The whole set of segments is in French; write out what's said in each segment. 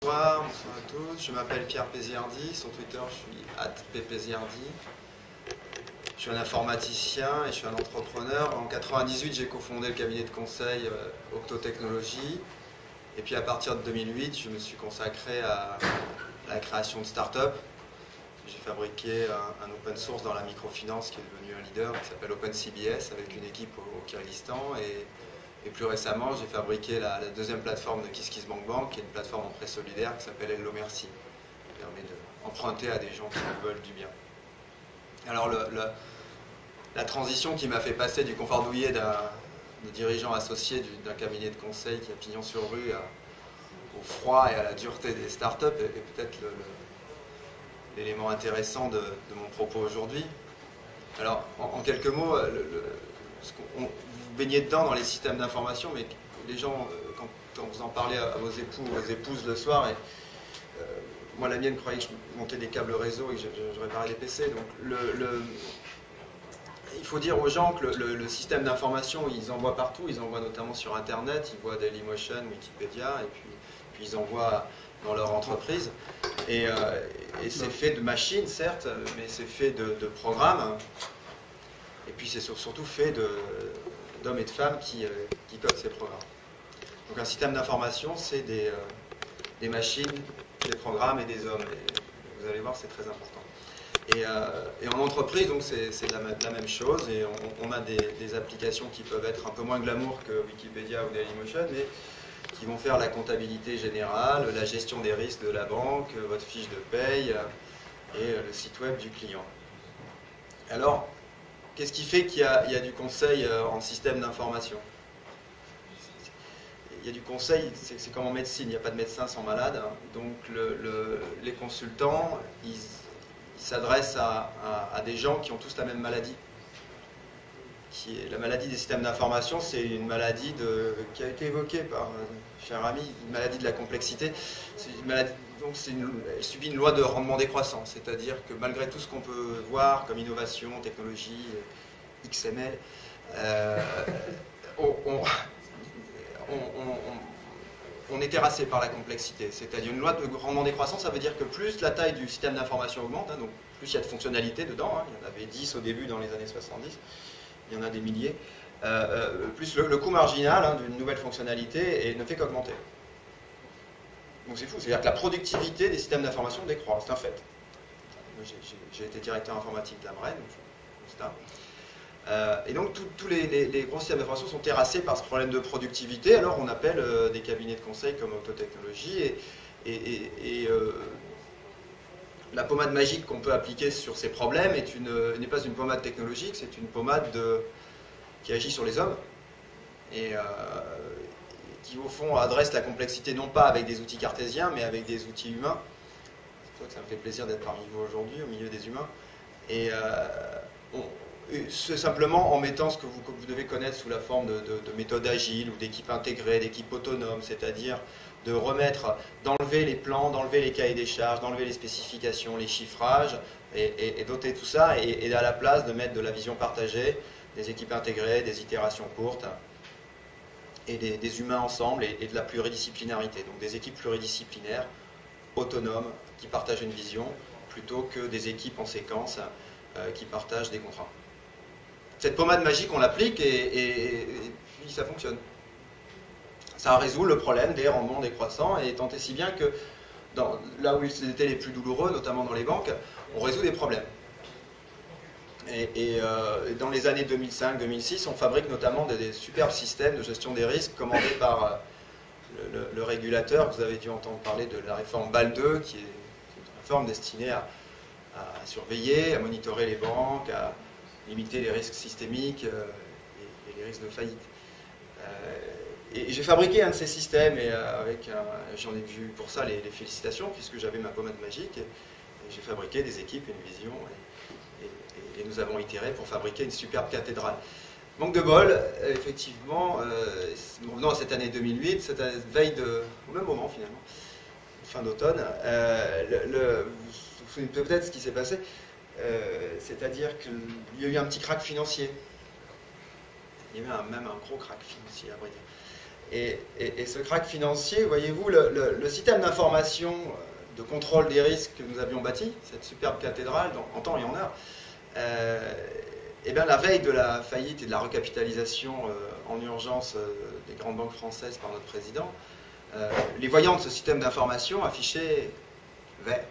Bonsoir à tous, je m'appelle Pierre Péziardi, sur Twitter je suis @ppziardi. Je suis un informaticien et je suis un entrepreneur. En 98, j'ai cofondé le cabinet de conseil Octo Technologies. Et puis à partir de 2008, je me suis consacré à la création de start-up. J'ai fabriqué un open source dans la microfinance qui est devenu un leader, qui s'appelle OpenCBS, avec une équipe au Kyrgyzstan. Et plus récemment, j'ai fabriqué la deuxième plateforme de KissKissBankBank, qui est une plateforme en prêt solidaire qui s'appelle Hello Merci, qui permet d'emprunter à des gens qui nous veulent du bien. Alors la transition qui m'a fait passer du confort douillet de dirigeant associé d'un cabinet de conseil qui a pignon sur rue au froid et à la dureté des startups est peut-être l'élément intéressant de mon propos aujourd'hui. Alors, en quelques mots, vous baignez dedans dans les systèmes d'information, mais les gens, quand vous en parlez à vos époux ou vos épouses le soir, moi la mienne croyait que je montais des câbles réseau et que je réparais des PC. Donc il faut dire aux gens que le système d'information, ils envoient partout, ils envoient notamment sur Internet, ils voient Dailymotion, Wikipédia, et puis ils envoient dans leur entreprise. Et c'est fait de machines, certes, mais c'est fait de programmes. Et puis c'est surtout fait d'hommes et de femmes qui codent ces programmes. Donc un système d'information, c'est des machines, des programmes et des hommes. Et vous allez voir, c'est très important. Et en entreprise, donc c'est la même chose. Et on a des applications qui peuvent être un peu moins glamour que Wikipédia ou Dailymotion, mais qui vont faire la comptabilité générale, la gestion des risques de la banque, votre fiche de paye et le site web du client. Alors, qu'est-ce qui fait qu'il y a du conseil en système d'information? Il y a du conseil, c'est comme en médecine, il n'y a pas de médecin sans malade. Donc les consultants, ils s'adressent à des gens qui ont tous la même maladie. La maladie des systèmes d'information, c'est une maladie qui a été évoquée par un cher ami, une maladie de la complexité. Donc elle subit une loi de rendement décroissant, c'est-à-dire que malgré tout ce qu'on peut voir comme innovation, technologie, XML, on est terrassé par la complexité. C'est-à-dire une loi de rendement décroissant, ça veut dire que plus la taille du système d'information augmente, donc plus il y a de fonctionnalités dedans, il y en avait 10 au début dans les années 70, il y en a des milliers, plus le coût marginal d'une nouvelle fonctionnalité ne fait qu'augmenter. Donc c'est fou, c'est-à-dire que la productivité des systèmes d'information décroît, c'est un fait. J'ai été directeur informatique de l'AMREN, donc je constate. Et donc tous les gros systèmes d'information sont terrassés par ce problème de productivité, alors on appelle des cabinets de conseil comme Octo Technologies et la pommade magique qu'on peut appliquer sur ces problèmes n'est pas une pommade technologique, c'est une pommade qui agit sur les hommes et qui au fond adresse la complexité non pas avec des outils cartésiens mais avec des outils humains. C'est pour ça que ça me fait plaisir d'être parmi vous aujourd'hui au milieu des humains. Et c'est simplement en mettant ce que vous devez connaître sous la forme de méthode agile ou d'équipe intégrée, d'équipe autonome, c'est-à-dire d'enlever les plans, d'enlever les cahiers des charges, d'enlever les spécifications, les chiffrages, et doter tout ça, et à la place de mettre de la vision partagée, des équipes intégrées, des itérations courtes, et des humains ensemble, et de la pluridisciplinarité. Donc des équipes pluridisciplinaires, autonomes, qui partagent une vision, plutôt que des équipes en séquence qui partagent des contrats. Cette pommade magique, on l'applique et puis ça fonctionne. Ça résout le problème des rendements décroissants et tant et si bien que là où ils étaient les plus douloureux, notamment dans les banques, on résout des problèmes. Et dans les années 2005-2006, on fabrique notamment des superbes systèmes de gestion des risques commandés par le régulateur. Vous avez dû entendre parler de la réforme BAL2, qui est une réforme destinée à surveiller, à monitorer les banques, à limiter les risques systémiques et les risques de faillite. Et j'ai fabriqué un de ces systèmes et j'en ai vu pour ça les félicitations puisque j'avais ma pommade magique et j'ai fabriqué des équipes, une vision et nous avons itéré pour fabriquer une superbe cathédrale. Manque de bol, effectivement, revenons à cette année 2008, cette veille au même moment finalement, fin d'automne, vous vous souvenez peut-être ce qui s'est passé, c'est-à-dire qu'il y a eu un petit crack financier. Il y a eu même un gros crack financier à vrai dire. Et ce crack financier, voyez-vous, le système d'information, de contrôle des risques que nous avions bâti, cette superbe cathédrale, en temps et en heure, et bien la veille de la faillite et de la recapitalisation en urgence des grandes banques françaises par notre président, les voyants de ce système d'information affichaient vert.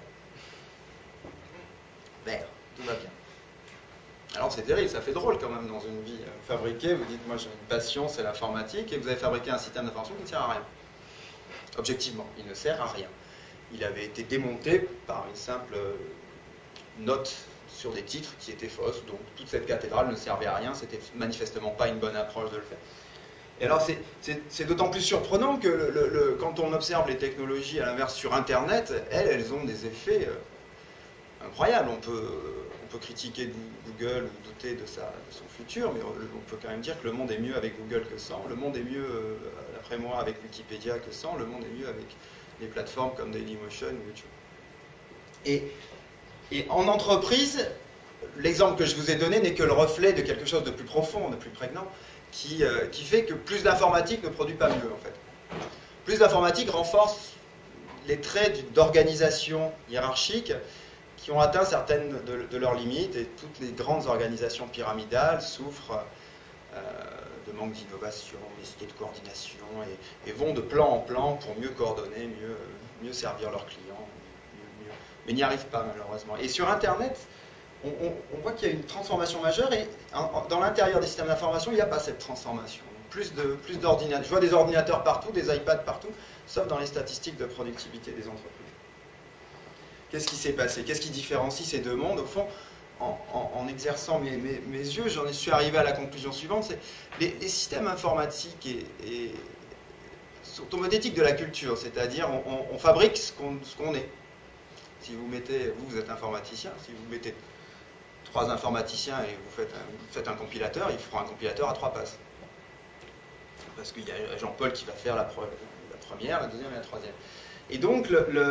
Vert, tout va bien. Alors c'est terrible, ça fait drôle quand même dans une vie fabriquée. Vous dites, moi j'ai une passion, c'est l'informatique, et vous avez fabriqué un système d'information qui ne sert à rien. Objectivement, il ne sert à rien. Il avait été démonté par une simple note sur des titres qui étaient fausses, donc toute cette cathédrale ne servait à rien, c'était manifestement pas une bonne approche de le faire. Et alors c'est d'autant plus surprenant que quand on observe les technologies à l'inverse sur Internet, elles ont des effets incroyables. On peut critiquer Google ou douter de son futur, mais on peut quand même dire que le monde est mieux avec Google que sans, le monde est mieux, d'après moi, avec Wikipédia que sans, le monde est mieux avec les plateformes comme Dailymotion ou YouTube. Et en entreprise, l'exemple que je vous ai donné n'est que le reflet de quelque chose de plus profond, de plus prégnant, qui fait que plus d'informatique ne produit pas mieux, en fait. Plus d'informatique renforce les traits d'organisation hiérarchique qui ont atteint certaines de leurs limites, et toutes les grandes organisations pyramidales souffrent de manque d'innovation, d'idées de coordination, et vont de plan en plan pour mieux coordonner, mieux servir leurs clients, mais n'y arrivent pas malheureusement. Et sur Internet, on voit qu'il y a une transformation majeure, et dans l'intérieur des systèmes d'information, il n'y a pas cette transformation. Plus d'ordinateurs. Je vois des ordinateurs partout, des iPads partout, sauf dans les statistiques de productivité des entreprises. Qu'est-ce qui s'est passé? Qu'est-ce qui différencie ces deux mondes? Au fond, en exerçant mes yeux, j'en suis arrivé à la conclusion suivante, c'est les systèmes informatiques sont homothétiques de la culture, c'est-à-dire on fabrique ce qu'on est. Si vous mettez, vous êtes informaticien, si vous mettez 3 informaticiens et vous faites un compilateur, il fera un compilateur à 3 passes. Parce qu'il y a Jean-Paul qui va faire la première, la deuxième et la troisième. Et donc,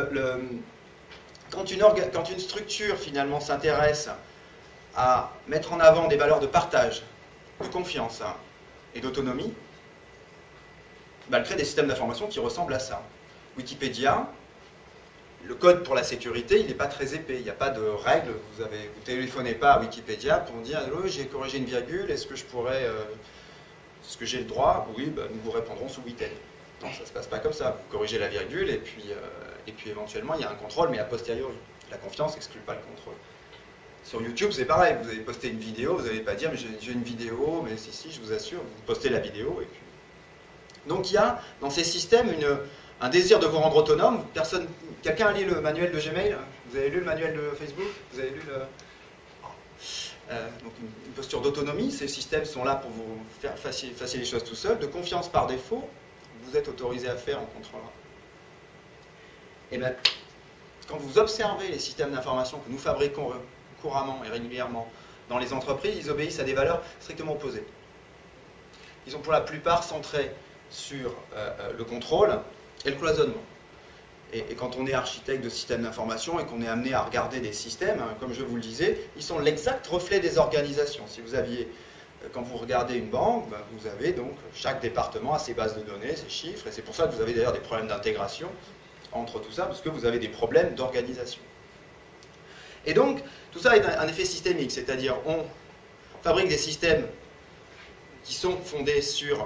quand une structure finalement s'intéresse à mettre en avant des valeurs de partage, de confiance et d'autonomie, elle crée des systèmes d'information qui ressemblent à ça. Wikipédia, le code pour la sécurité, il n'est pas très épais, il n'y a pas de règles, vous ne téléphonez pas à Wikipédia pour dire « j'ai corrigé une virgule, est-ce que j'ai le droit ?» Oui, nous vous répondrons sous 8 aides. Non, ça ne se passe pas comme ça, vous corrigez la virgule et puis éventuellement il y a un contrôle, mais a posteriori. La confiance n'exclut pas le contrôle. Sur YouTube, c'est pareil, vous allez poster une vidéo, vous n'allez pas dire « mais j'ai une vidéo, mais si, je vous assure, vous postez la vidéo. » et puis... Donc il y a dans ces systèmes un désir de vous rendre autonome. Quelqu'un a lu le manuel de Gmail? Vous avez lu le manuel de Facebook? Vous avez lu donc une posture d'autonomie. Ces systèmes sont là pour vous faire faciliter les choses tout seul. De confiance par défaut, vous êtes autorisé à faire en contrôlant. Et bien, quand vous observez les systèmes d'information que nous fabriquons couramment et régulièrement dans les entreprises, ils obéissent à des valeurs strictement opposées. Ils sont pour la plupart centrés sur le contrôle et le cloisonnement. Et quand on est architecte de systèmes d'information et qu'on est amené à regarder des systèmes, comme je vous le disais, ils sont l'exact reflet des organisations. Si vous aviez, quand vous regardez une banque, vous avez donc chaque département a ses bases de données, ses chiffres, et c'est pour ça que vous avez d'ailleurs des problèmes d'intégration entre tout ça, parce que vous avez des problèmes d'organisation. Et donc, tout ça est un effet systémique, c'est-à-dire on fabrique des systèmes qui sont fondés sur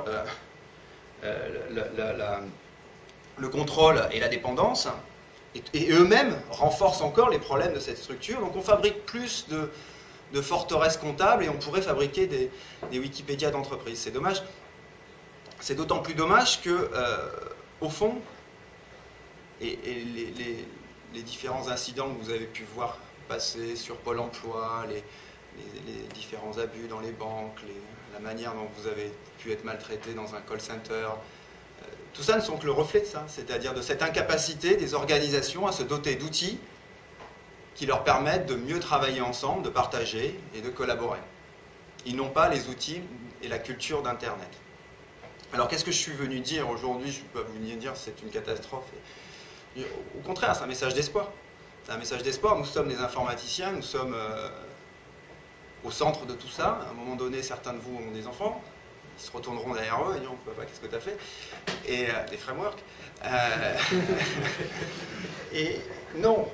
le contrôle et la dépendance, et eux-mêmes renforcent encore les problèmes de cette structure. Donc on fabrique plus de forteresses comptables et on pourrait fabriquer des Wikipédia d'entreprise. C'est dommage. C'est d'autant plus dommage que, au fond, et les différents incidents que vous avez pu voir passer sur Pôle emploi, les différents abus dans les banques, la manière dont vous avez pu être maltraité dans un call center, tout ça ne sont que le reflet de ça, c'est-à-dire de cette incapacité des organisations à se doter d'outils qui leur permettent de mieux travailler ensemble, de partager et de collaborer. Ils n'ont pas les outils et la culture d'Internet. Alors qu'est-ce que je suis venu dire aujourd'hui? Je ne suis pas venu dire que c'est une catastrophe. Au contraire, c'est un message d'espoir. C'est un message d'espoir. Nous sommes des informaticiens, nous sommes au centre de tout ça. À un moment donné, certains de vous ont des enfants. ils se retourneront derrière eux et diront papa, qu'est-ce que tu as fait? Et des frameworks. Et non.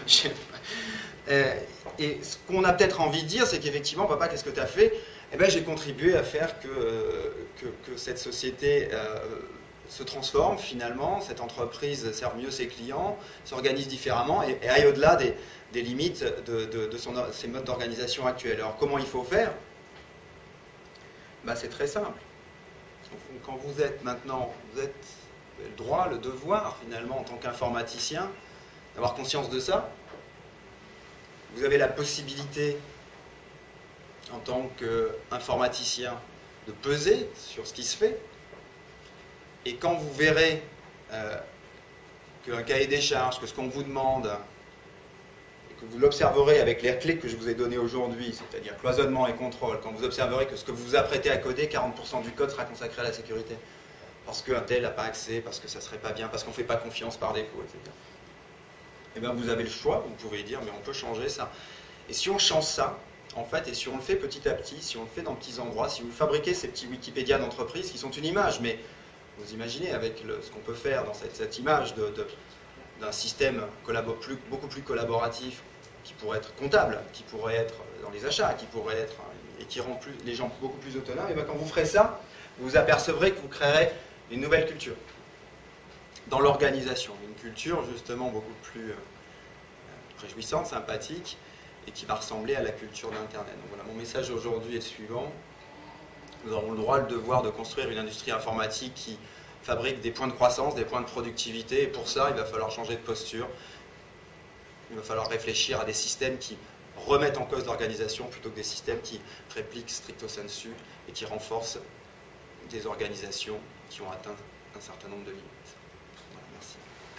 Et ce qu'on a peut-être envie de dire, c'est qu'effectivement, papa, qu'est-ce que tu as fait? Eh bien, j'ai contribué à faire que cette société se transforme finalement, cette entreprise serve mieux ses clients, s'organise différemment et aille au-delà des limites de ses modes d'organisation actuels. Alors comment il faut faire? C'est très simple. Quand vous êtes maintenant, vous avez le droit, le devoir finalement en tant qu'informaticien d'avoir conscience de ça. Vous avez la possibilité en tant qu'informaticien de peser sur ce qui se fait. Et quand vous verrez qu'un cahier des charges, que ce qu'on vous demande, et que vous l'observerez avec les clés que je vous ai données aujourd'hui, c'est-à-dire cloisonnement et contrôle, quand vous observerez que ce que vous vous apprêtez à coder, 40% du code sera consacré à la sécurité, parce qu'un tel n'a pas accès, parce que ça ne serait pas bien, parce qu'on ne fait pas confiance par défaut, etc. Et bien vous avez le choix, vous pouvez dire, mais on peut changer ça. Et si on change ça, en fait, et si on le fait petit à petit, si on le fait dans petits endroits, si vous fabriquez ces petits Wikipédia d'entreprise qui sont une image, mais vous imaginez avec ce qu'on peut faire dans cette image d'un système beaucoup plus collaboratif, qui pourrait être comptable, qui pourrait être dans les achats, qui pourrait être et qui rend les gens beaucoup plus autonomes, et bien quand vous ferez ça, vous vous apercevrez que vous créerez une nouvelle culture dans l'organisation, une culture justement beaucoup plus réjouissante, sympathique, et qui va ressembler à la culture d'Internet. Donc voilà, mon message aujourd'hui est le suivant. Nous avons le droit, le devoir de construire une industrie informatique qui fabrique des points de croissance, des points de productivité, et pour ça, il va falloir changer de posture. Il va falloir réfléchir à des systèmes qui remettent en cause l'organisation plutôt que des systèmes qui répliquent stricto sensu et qui renforcent des organisations qui ont atteint un certain nombre de limites. Voilà, merci.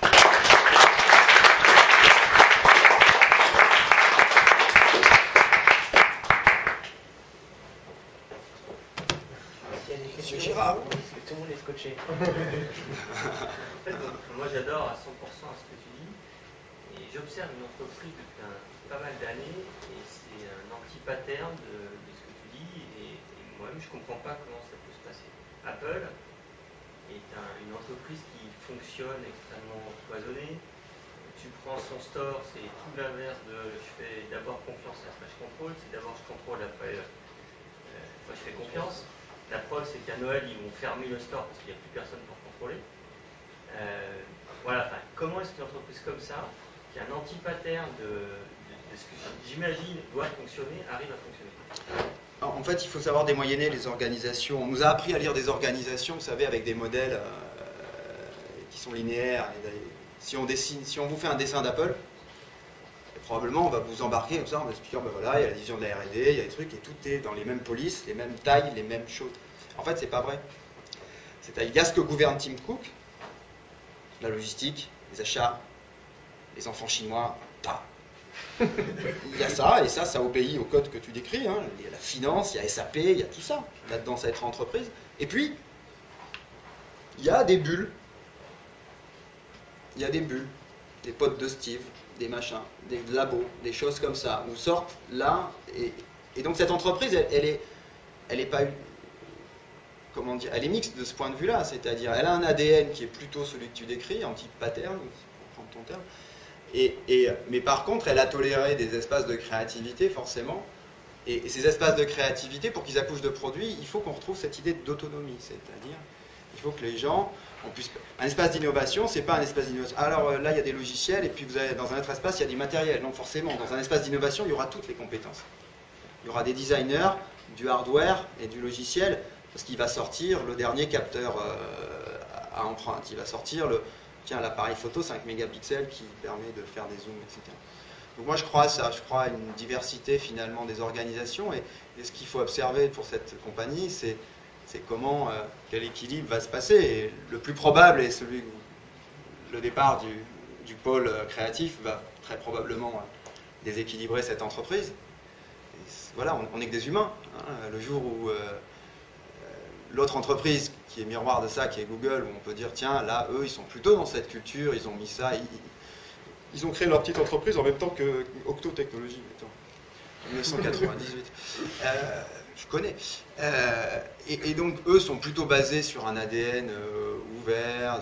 Monsieur Girard. Tout le monde est scotché. En fait, moi j'adore à 100% ce que tu dis. Et j'observe une entreprise depuis pas mal d'années et c'est un anti-pattern de ce que tu dis. Et moi-même je ne comprends pas comment ça peut se passer. Apple est une entreprise qui fonctionne extrêmement cloisonnée. Tu prends son store, c'est tout l'inverse de je fais d'abord confiance et après je contrôle. C'est d'abord je contrôle, après je fais confiance. La preuve, c'est qu'à Noël, ils vont fermer le store parce qu'il n'y a plus personne pour contrôler. Voilà, comment est-ce qu'une entreprise comme ça, qui a un anti-pattern de ce que j'imagine doit fonctionner, arrive à fonctionner? Alors, en fait, il faut savoir démoyenner les organisations. On nous a appris à lire des organisations, vous savez, avec des modèles qui sont linéaires. Si on vous fait un dessin d'Apple, probablement on va vous embarquer comme ça, on va expliquer, voilà, il y a la division de la R&D, il y a des trucs, et tout est dans les mêmes polices, les mêmes tailles, les mêmes choses. En fait, c'est pas vrai. C'est-à-dire, il y a ce que gouverne Tim Cook, la logistique, les achats, les enfants chinois, il y a ça, et ça obéit au code que tu décris, hein. Il y a la finance, il y a SAP, il y a tout ça, là-dedans ça va être entreprise. Et puis, il y a des bulles. Il y a des bulles, des potes de Steve, des machins, des labos, des choses comme ça, où sortent là, et donc cette entreprise, elle est pas, comment dire, elle est mixte de ce point de vue-là, c'est-à-dire elle a un ADN qui est plutôt celui que tu décris, anti-pattern, pour prendre ton terme, mais par contre, elle a toléré des espaces de créativité, forcément, et ces espaces de créativité, pour qu'ils accouchent de produits, il faut qu'on retrouve cette idée d'autonomie, c'est-à-dire, il faut que les gens... Un espace d'innovation, c'est pas un espace d'innovation. Alors là, il y a des logiciels, et puis vous avez, dans un autre espace, il y a du matériel. Non, forcément, dans un espace d'innovation, il y aura toutes les compétences. Il y aura des designers, du hardware et du logiciel, parce qu'il va sortir le dernier capteur à empreinte. Il va sortir l'appareil photo 5 mégapixels qui permet de faire des zooms, etc. Donc moi, je crois à ça. Je crois à une diversité, finalement, des organisations. Et ce qu'il faut observer pour cette compagnie, c'est comment, quel équilibre va se passer. Et le plus probable est le départ du pôle créatif va très probablement déséquilibrer cette entreprise. Et voilà, on n'est que des humains. Hein. Le jour où l'autre entreprise qui est miroir de ça, qui est Google, où on peut dire, tiens, là, eux, ils sont plutôt dans cette culture, ils ont mis ça, ils ont créé leur petite entreprise en même temps que Octo Technologies, en 1998. je connais. Et donc, eux sont plutôt basés sur un ADN ouvert.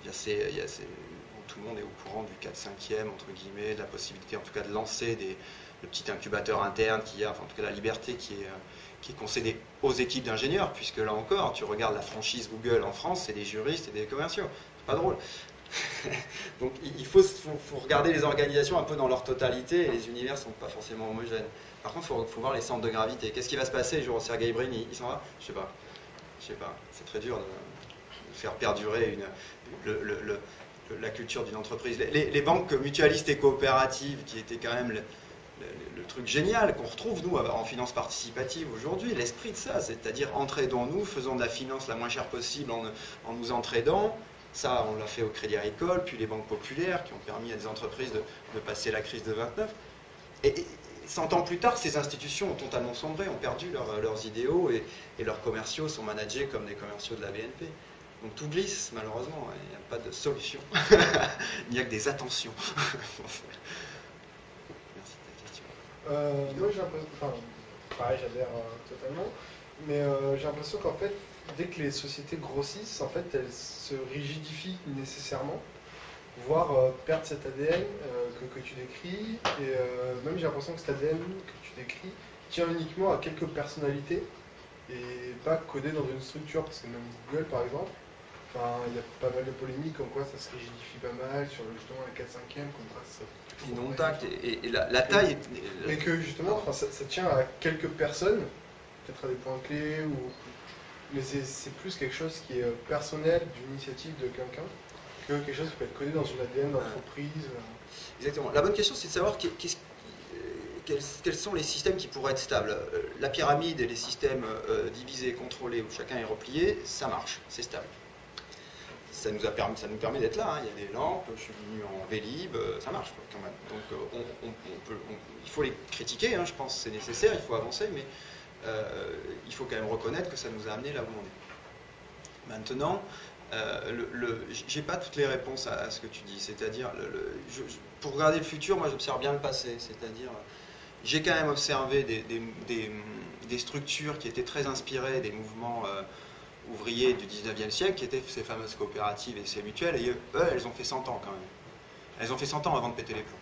Tout le monde est au courant du 4/5e, entre guillemets, de la possibilité, en tout cas, de lancer le petit incubateur interne qu'il y a, enfin, en tout cas, la liberté qui est concédée aux équipes d'ingénieurs, puisque là encore, tu regardes la franchise Google en France, c'est des juristes et des commerciaux. C'est pas drôle. Donc, il faut regarder les organisations un peu dans leur totalité, et les univers ne sont pas forcément homogènes. Par contre, il faut voir les centres de gravité. Qu'est-ce qui va se passer le jour où Sergey Brin il s'en va? Je sais pas. C'est très dur de faire perdurer la culture d'une entreprise. Les banques mutualistes et coopératives, qui étaient quand même le truc génial qu'on retrouve, nous, en finance participative aujourd'hui, l'esprit de ça, c'est-à-dire entraidons-nous, faisons de la finance la moins chère possible en nous entraidant. Ça, on l'a fait au Crédit Agricole, puis les banques populaires, qui ont permis à des entreprises de passer la crise de 29. Et 100 ans plus tard, ces institutions ont totalement sombré, ont perdu leurs idéaux, et leurs commerciaux sont managés comme des commerciaux de la BNP. Donc tout glisse, malheureusement, il n'y a pas de solution. Il n'y a que des attentions. Merci de ta question. Moi, j'ai l'impression, enfin, pareil, j'adhère totalement, mais j'ai l'impression qu'en fait, dès que les sociétés grossissent, en fait, elles se rigidifient nécessairement, voire perdent cet ADN que tu décris, et même j'ai l'impression que cet ADN que tu décris tient uniquement à quelques personnalités, et pas codé dans une structure, parce que même Google, par exemple, enfin, il y a pas mal de polémiques comme quoi ça se rigidifie pas mal sur justement les 4/5e, comme quoi ça Ils non tact, et la taille... Mais que justement, enfin, ça tient à quelques personnes, peut-être à des points clés, mais c'est plus quelque chose qui est personnel, d'une initiative de quelqu'un, que quelque chose qui peut être codé dans une ADN d'entreprise. Exactement. La bonne question, c'est de savoir quels sont les systèmes qui pourraient être stables. La pyramide et les systèmes divisés, contrôlés, où chacun est replié, ça marche, c'est stable. Ça nous permet d'être là, hein. Il y a des lampes, je suis venu en Vélib, ça marche quand même. Donc il faut les critiquer, hein, je pense que c'est nécessaire, il faut avancer, mais il faut quand même reconnaître que ça nous a amené là où on est. Maintenant, j'ai pas toutes les réponses à ce que tu dis, c'est-à-dire, pour regarder le futur, moi j'observe bien le passé, c'est-à-dire, j'ai quand même observé des structures qui étaient très inspirées des mouvements ouvriers du 19e siècle, qui étaient ces fameuses coopératives et ces mutuelles, et eux, elles ont fait 100 ans quand même. Elles ont fait 100 ans avant de péter les plombs.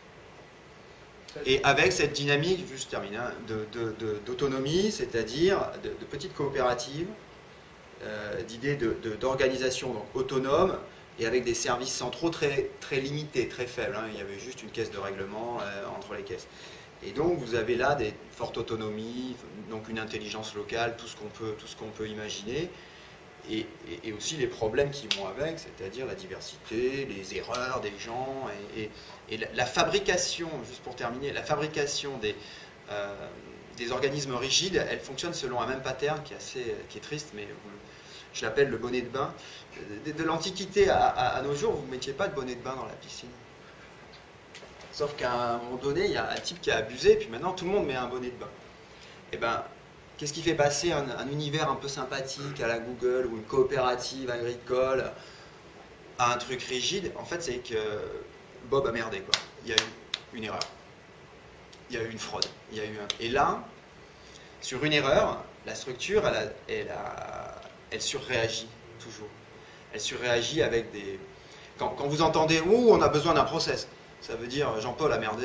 Et avec cette dynamique, juste terminer, hein, d'autonomie, c'est-à-dire de petites coopératives, d'idées d'organisation autonome, et avec des services centraux très, très limités, très faibles, hein. Il y avait juste une caisse de règlement entre les caisses. Et donc vous avez là des fortes autonomies, donc une intelligence locale, tout ce qu'on peut imaginer, et aussi les problèmes qui vont avec, c'est-à-dire la diversité, les erreurs des gens, et la fabrication, juste pour terminer, la fabrication des organismes rigides, elle fonctionne selon un même pattern qui est triste, mais je l'appelle le bonnet de bain. De l'Antiquité à nos jours, vous ne mettiez pas de bonnet de bain dans la piscine. Sauf qu'à un moment donné, il y a un type qui a abusé, et puis maintenant tout le monde met un bonnet de bain. Et ben, qu'est-ce qui fait passer un univers un peu sympathique à la Google ou une coopérative agricole à un truc rigide? En fait, c'est que Bob a merdé, quoi. Il y a eu une erreur. Il y a eu une fraude. Et là, sur une erreur, la structure, elle surréagit toujours. Elle surréagit avec des... Quand vous entendez « Ouh, on a besoin d'un process », ça veut dire Jean-Paul a merdé.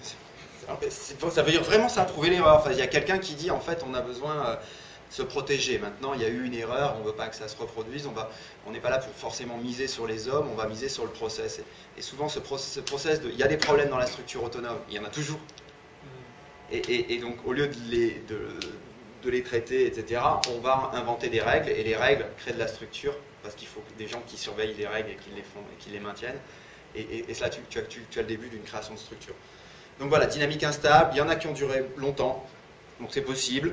Ça veut dire vraiment ça, trouver l'erreur. Enfin, il y a quelqu'un qui dit en fait on a besoin de se protéger. Maintenant, il y a eu une erreur, on ne veut pas que ça se reproduise. On n'est pas là pour forcément miser sur les hommes, on va miser sur le process. Et souvent, ce process, il y a des problèmes dans la structure autonome, il y en a toujours. Et donc, au lieu de les traiter, etc., on va inventer des règles, et les règles créent de la structure, parce qu'il faut des gens qui surveillent les règles et qui les font et qui les maintiennent. Et là, tu as le début d'une création de structure. Donc voilà, dynamique instable, il y en a qui ont duré longtemps, donc c'est possible.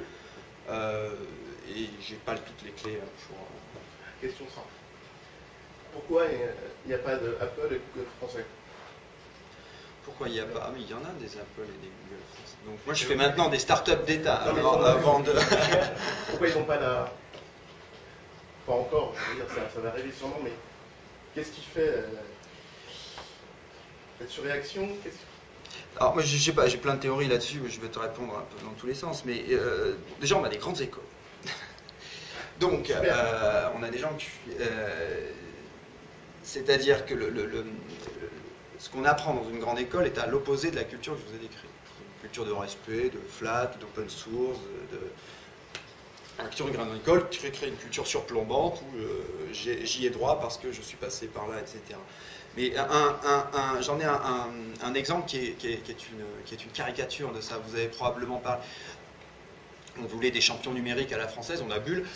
Et j'ai pas toutes les clés pour... Question simple. Pourquoi il n'y a pas de Apple et Google français? Pourquoi il n'y a pas? Ah mais il y en a des Apple et des Google français. Donc moi je fais maintenant des startups d'État avant de... Pourquoi ils n'ont pas la... Pas encore, je veux dire, ça va arriver sûrement, mais qu'est-ce qui fait cette surréaction? Alors, moi, je sais pas, j'ai plein de théories là-dessus, je vais te répondre un peu dans tous les sens, mais déjà, on a des grandes écoles. Donc, on a des gens qui... c'est-à-dire que ce qu'on apprend dans une grande école est à l'opposé de la culture que je vous ai décrite. Une culture de respect, de flat, d'open source, la culture d'une grande école qui crée une culture surplombante où j'y ai droit parce que je suis passé par là, etc. Mais j'en ai un exemple qui est une caricature de ça. Vous avez probablement parlé. On voulait des champions numériques à la française, on a Bull.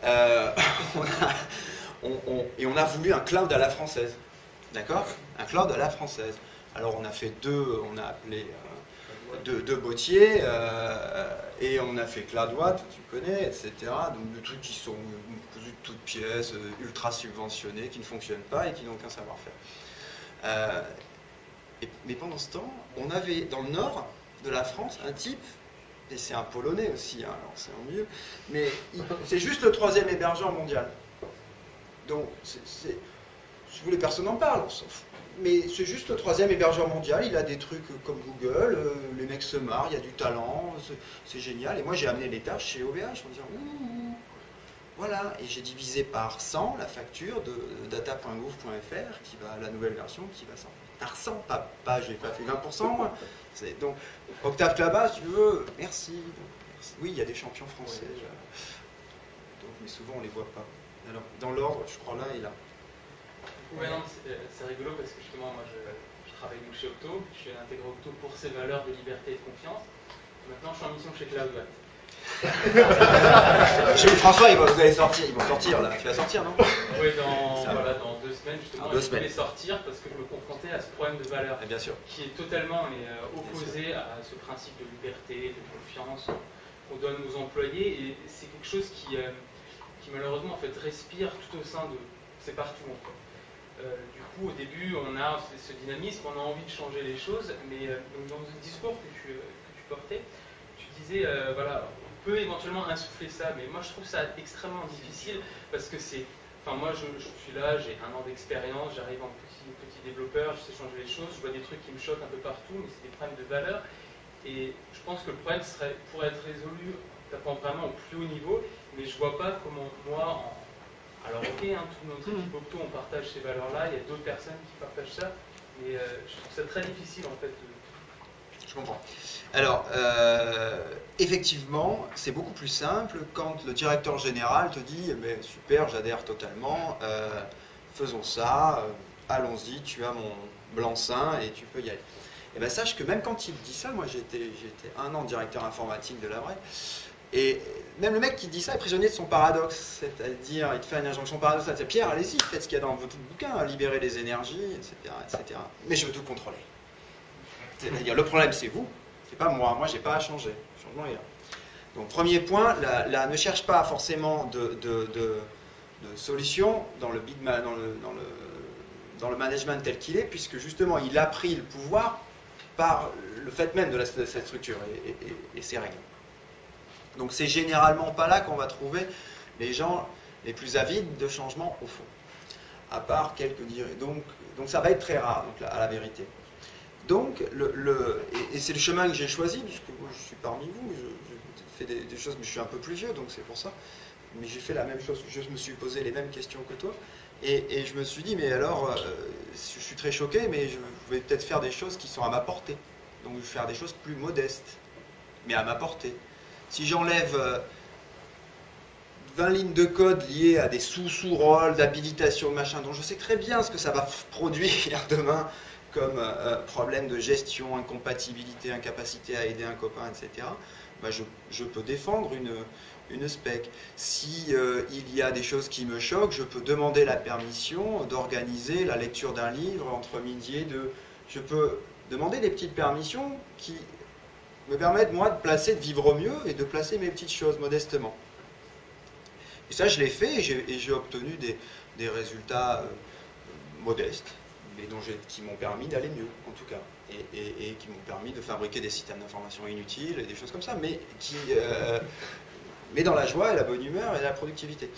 Et on a voulu un cloud à la française. D'accord? Un cloud à la française. Alors on a fait on a appelé deux bottiers, et on a fait CloudWatt, tu connais, etc. Donc des trucs qui sont cousus de toutes pièces, ultra subventionnés, qui ne fonctionnent pas et qui n'ont aucun savoir-faire. Mais pendant ce temps, on avait dans le nord de la France un type, et c'est un Polonais aussi, hein, alors c'est en mieux, mais c'est juste le 3e hébergeur mondial. Donc, si vous voulez, personne n'en parle, on s'en fout. Mais c'est juste le 3e hébergeur mondial, il a des trucs comme Google, les mecs se marrent, il y a du talent, c'est génial. Et moi j'ai amené les tâches chez OVH en disant voilà, et j'ai divisé par 100 la facture de data.gouv.fr, qui va la nouvelle version, qui va sortir. Par 100, pas j'ai pas fait 20%. Donc, Octave Clabas, si tu veux, merci. Oui, il y a des champions français, donc, mais souvent on les voit pas. Alors, dans l'ordre, je crois là et là. Ouais, non, c'est rigolo parce que justement, moi je travaille donc chez Octo, je suis intégré Octo pour ses valeurs de liberté et de confiance. Maintenant, je suis en mission chez CloudWatt. Chez François, vous allez sortir, ils vont sortir là. Tu vas sortir, non? Oui, dans 2 semaines, justement, je vais sortir parce que je me confrontais à ce problème de valeur bien sûr. qui est totalement opposé à ce principe de liberté, de confiance qu'on donne aux employés. Et c'est quelque chose qui malheureusement en fait respire tout au sein de... C'est partout en fait. Du coup, au début, on a ce dynamisme, on a envie de changer les choses, mais donc dans le discours que tu portais, tu disais, voilà, on peut éventuellement insuffler ça, mais moi je trouve ça extrêmement difficile parce que c'est... Enfin, moi je suis là, j'ai 1 an d'expérience, j'arrive en petit développeur, je sais changer les choses, je vois des trucs qui me choquent un peu partout, mais c'est des problèmes de valeur. Et je pense que le problème pourrait être résolu en tapant vraiment au plus haut niveau, mais je vois pas comment moi, alors ok, hein, toute notre équipe Octo, on partage ces valeurs-là, il y a d'autres personnes qui partagent ça, mais je trouve ça très difficile en fait. Je comprends. Alors, effectivement, c'est beaucoup plus simple quand le directeur général te dit mais super, j'adhère totalement, faisons ça, allons-y, tu as mon blanc-seing et tu peux y aller. Et bien sache que même quand il dit ça, moi j'étais 1 an directeur informatique de la vraie, et même le mec qui dit ça est prisonnier de son paradoxe, c'est-à-dire il te fait une injonction paradoxale, c'est Pierre, allez-y, faites ce qu'il y a dans votre bouquin, libérez les énergies, etc., etc. Mais je veux tout contrôler. C'est-à-dire le problème c'est vous, c'est pas moi j'ai pas à changer, le changement est là. Donc premier point, ne cherche pas forcément de solution dans le management tel qu'il est, puisque justement il a pris le pouvoir par le fait même de cette structure et ses règles. Donc c'est généralement pas là qu'on va trouver les gens les plus avides de changement au fond. À part quelques dirigeants. Donc ça va être très rare, donc, à la vérité. Donc, et c'est le chemin que j'ai choisi, puisque moi je suis parmi vous, je fais des choses, mais je suis un peu plus vieux, donc c'est pour ça. Mais j'ai fait la même chose, je me suis posé les mêmes questions que toi. Et je me suis dit, mais alors, je suis très choqué, mais je vais peut-être faire des choses qui sont à ma portée. Donc je vais faire des choses plus modestes, mais à ma portée. Si j'enlève 20 lignes de code liées à des sous-rôles d'habilitation, machin, dont je sais très bien ce que ça va produire demain, comme problème de gestion, incompatibilité, incapacité à aider un copain, etc., bah je peux défendre une spec. Si il y a des choses qui me choquent, je peux demander la permission d'organiser la lecture d'un livre entre midi et 2. Je peux demander des petites permissions qui me permettent, moi, de vivre mieux et de placer mes petites choses modestement. Et ça, je l'ai fait et j'ai obtenu des résultats modestes, mais qui m'ont permis d'aller mieux, en tout cas, et qui m'ont permis de fabriquer des systèmes d'information inutiles et des choses comme ça, mais dans la joie et la bonne humeur et la productivité.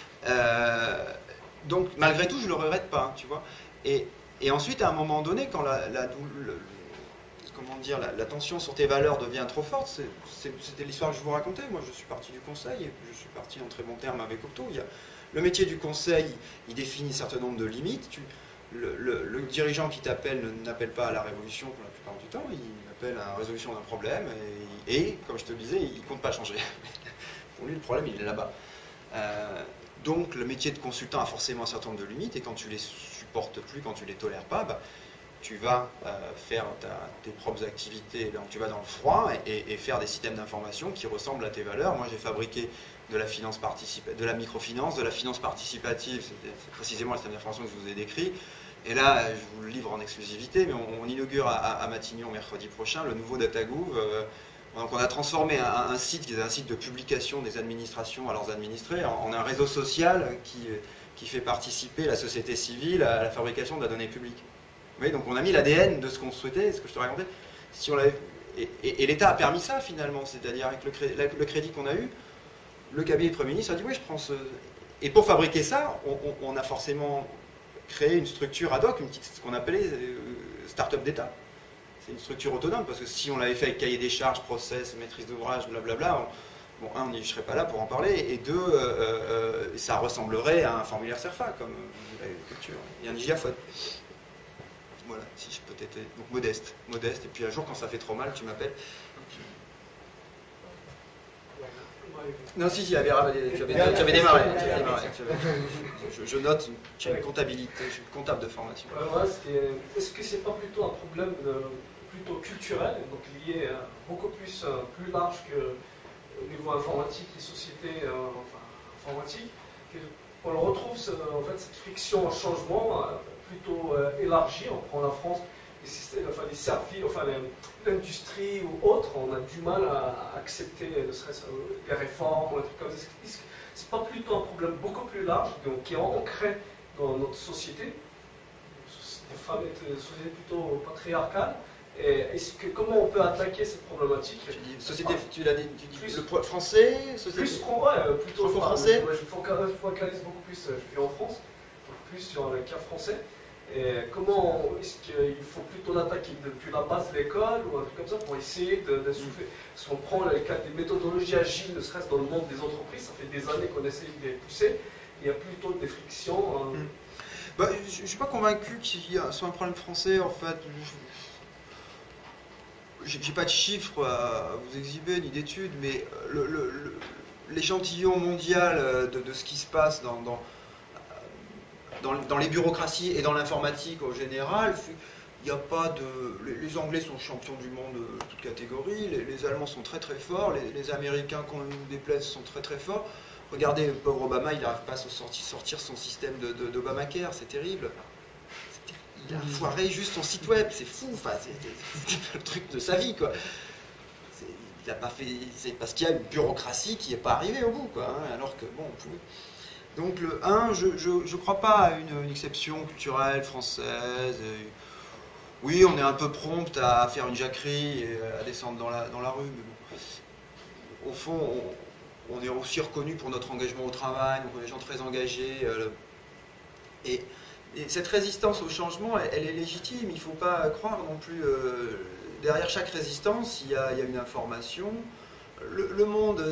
Donc, malgré tout, je ne le regrette pas, tu vois. Et ensuite, à un moment donné, quand comment dire, la tension sur tes valeurs devient trop forte. C'était l'histoire que je vous racontais. Moi, je suis parti du conseil, et je suis parti en très bon terme avec Octo. Le métier du conseil, il définit un certain nombre de limites. Le dirigeant qui t'appelle n'appelle pas à la révolution pour la plupart du temps, il appelle à la résolution d'un problème, et comme je te le disais, il ne compte pas changer. Pour lui, le problème, il est là-bas. Donc, le métier de consultant a forcément un certain nombre de limites, et quand tu les supportes plus, quand tu les tolères pas, bah, tu vas faire tes propres activités, donc tu vas dans le froid et faire des systèmes d'information qui ressemblent à tes valeurs. Moi, j'ai fabriqué de la finance participative, de la microfinance, de la finance participative, c'est précisément le système d'information que je vous ai décrit. Et là, je vous le livre en exclusivité, mais on inaugure à Matignon mercredi prochain le nouveau DataGouv. Donc on a transformé un site qui est un site de publication des administrations à leurs administrés en un réseau social qui fait participer la société civile à la fabrication de la donnée publique. Vous voyez, donc on a mis l'ADN de ce qu'on souhaitait, ce que je te racontais. Si on et l'État a permis ça finalement, c'est-à-dire avec le crédit qu'on a eu, le cabinet du Premier ministre a dit oui, je prends ce... Et pour fabriquer ça, on a forcément créé une structure ad hoc, ce qu'on appelait start-up d'État. C'est une structure autonome, parce que si on l'avait fait avec cahier des charges, process, maîtrise d'ouvrage, blablabla, bon, un, je ne serais pas là pour en parler, et deux, ça ressemblerait à un formulaire CERFA, comme l'agriculture. Il y a un gigaphone. Voilà, si je peux t'aider. Donc modeste, et puis un jour, quand ça fait trop mal, tu m'appelles. Non, si, tu avais démarré. Je note, tu as une comptabilité, je suis comptable de formation. Est-ce que c'est pas plutôt un problème plutôt culturel, donc lié beaucoup plus large qu'au niveau informatique et société informatique, qu'on retrouve en fait cette friction en changement plutôt élargie. On prend la France, les services, l'industrie ou autre, on a du mal à accepter ne serait-ce les réformes ou des trucs comme ça. C'est pas plutôt un problème beaucoup plus large, donc qui est ancré dans notre société, une société plutôt patriarcale. Et comment on peut attaquer cette problématique? Tu dis société, tu l'as dit, le français, société. Plutôt français. Je focalise beaucoup plus, je vis en France, plus sur le cas français. Et comment est-ce qu'il faut plutôt l'attaquer depuis la base de l'école ou un truc comme ça pour essayer d'insuffler? Parce qu'on prend le cas des méthodologies agiles, ne serait-ce dans le monde des entreprises, ça fait des années qu'on essaie de les pousser, il y a plutôt des frictions. Bah, je ne suis pas convaincu qu'il y soit un problème français en fait. J'ai pas de chiffres à vous exhiber ni d'études, mais l'échantillon mondial de ce qui se passe dans les bureaucraties et dans l'informatique en général, il n'y a pas de... Les Anglais sont champions du monde de toute catégorie, les Allemands sont très très forts, les Américains, qu'on nous déplaise, sont très très forts. Regardez, le pauvre Obama, il n'arrive pas à sortir son système d'Obamacare, c'est terrible. Il a foiré juste son site web, c'est fou, enfin, c'est le truc de sa vie, quoi. Il n'a pas fait... C'est parce qu'il y a une bureaucratie qui n'est pas arrivée au bout, quoi, hein, alors que, bon, on pouvait... Donc le 1, je ne crois pas à une exception culturelle française. Oui, on est un peu prompt à faire une jacquerie et à descendre dans la rue, mais bon. Au fond, on est aussi reconnu pour notre engagement au travail, donc on est des gens très engagés. Et cette résistance au changement, elle est légitime. Il ne faut pas croire non plus... derrière chaque résistance, il y a une information. Le monde...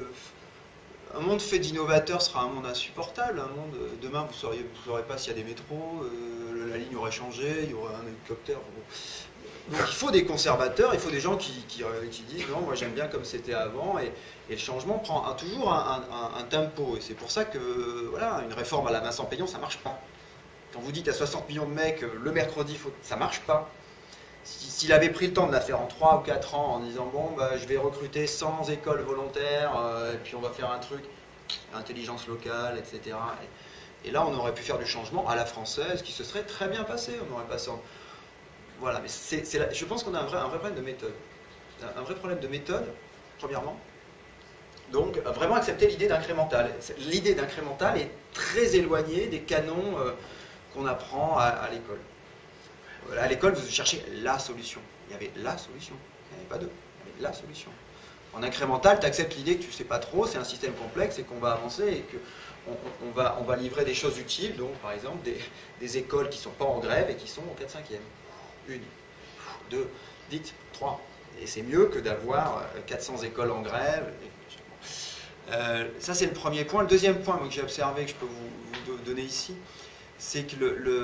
Un monde fait d'innovateurs sera un monde insupportable. Un monde, demain, vous ne saurez pas s'il y a des métros, la ligne aurait changé, il y aurait un hélicoptère. Bon. Donc il faut des conservateurs, il faut des gens qui disent non, moi j'aime bien comme c'était avant, et le changement prend toujours un tempo. Et c'est pour ça que voilà, une réforme à la Vincent Payon, ça ne marche pas. Quand vous dites à 60 millions de mecs, le mercredi, ça ne marche pas. S'il avait pris le temps de la faire en 3 ou 4 ans en disant bon, bah, je vais recruter 100 écoles volontaires et puis on va faire un truc, intelligence locale, etc. Et là, on aurait pu faire du changement à la française qui se serait très bien passé. On aurait passé en... Voilà, mais je pense qu'on a un vrai problème de méthode. Un vrai problème de méthode, premièrement. Donc, vraiment accepter l'idée d'incrémental. L'idée d'incrémental est très éloignée des canons qu'on apprend à l'école. À l'école, vous cherchez la solution. Il y avait la solution. Il n'y en avait pas deux. Il y avait la solution. En incrémental, tu acceptes l'idée que tu ne sais pas trop, c'est un système complexe et qu'on va avancer et qu'on va livrer des choses utiles. Donc, par exemple, des écoles qui ne sont pas en grève et qui sont au 4/5e. 1, 2. dites 3. Et c'est mieux que d'avoir 400 écoles en grève. Ça, c'est le premier point. Le deuxième point que j'ai observé, que je peux vous donner ici, c'est que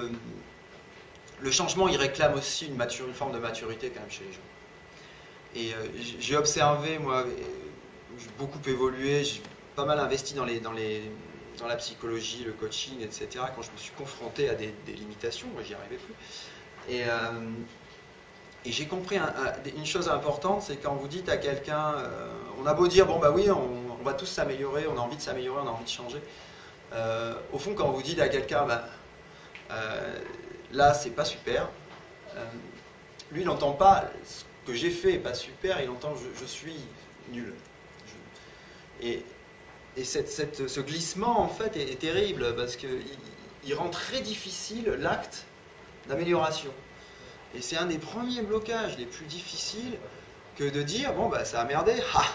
le changement, il réclame aussi une forme de maturité quand même chez les gens. Et j'ai observé, moi, j'ai beaucoup évolué, j'ai pas mal investi dans la psychologie, le coaching, etc. Quand je me suis confronté à des limitations, moi j'y arrivais plus. Et j'ai compris une chose importante, c'est quand vous dites à quelqu'un, on a beau dire, bon bah oui, on va tous s'améliorer, on a envie de s'améliorer, on a envie de changer. Au fond, quand vous dites à quelqu'un, bah, là c'est pas super, lui il n'entend pas ce que j'ai fait est pas super, il entend je suis nul. Et ce glissement en fait est terrible parce qu'il rend très difficile l'acte d'amélioration. Et c'est un des premiers blocages les plus difficiles que de dire bon bah ça a merdé,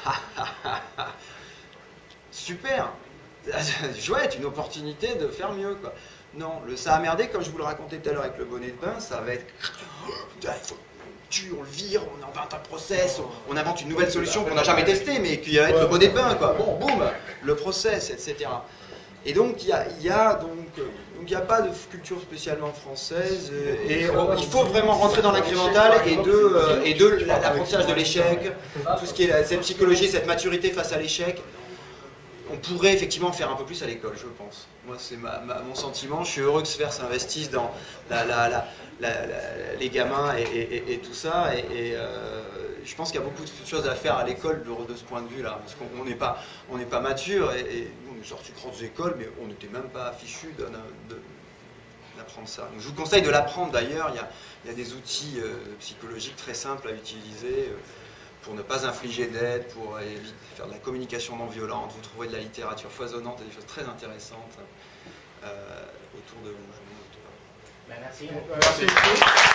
super, chouette, une opportunité de faire mieux quoi. Non, ça a merdé comme je vous le racontais tout à l'heure avec le bonnet de bain, ça va être on le vire, on invente un process, on invente une nouvelle solution qu'on n'a jamais testée mais qui va être le bonnet de bain quoi. Bon boum, le process, etc. Et donc il n'y a pas de culture spécialement française et il faut vraiment rentrer dans l'incrémental et de l'apprentissage de l'échec, tout ce qui est cette psychologie, cette maturité face à l'échec. On pourrait effectivement faire un peu plus à l'école, je pense. Moi, c'est mon sentiment. Je suis heureux que Sphère s'investisse dans les gamins et tout ça. Et je pense qu'il y a beaucoup de choses à faire à l'école de ce point de vue-là. Parce qu'on n'est pas mature. Et nous, on est sortis de grandes écoles, mais on n'était même pas fichus d'apprendre ça. Donc, je vous conseille de l'apprendre d'ailleurs. Il y a des outils psychologiques très simples à utiliser. Pour ne pas infliger d'aide, pour faire de la communication non violente, vous trouverez de la littérature foisonnante et des choses très intéressantes autour de vous. Merci. Merci beaucoup.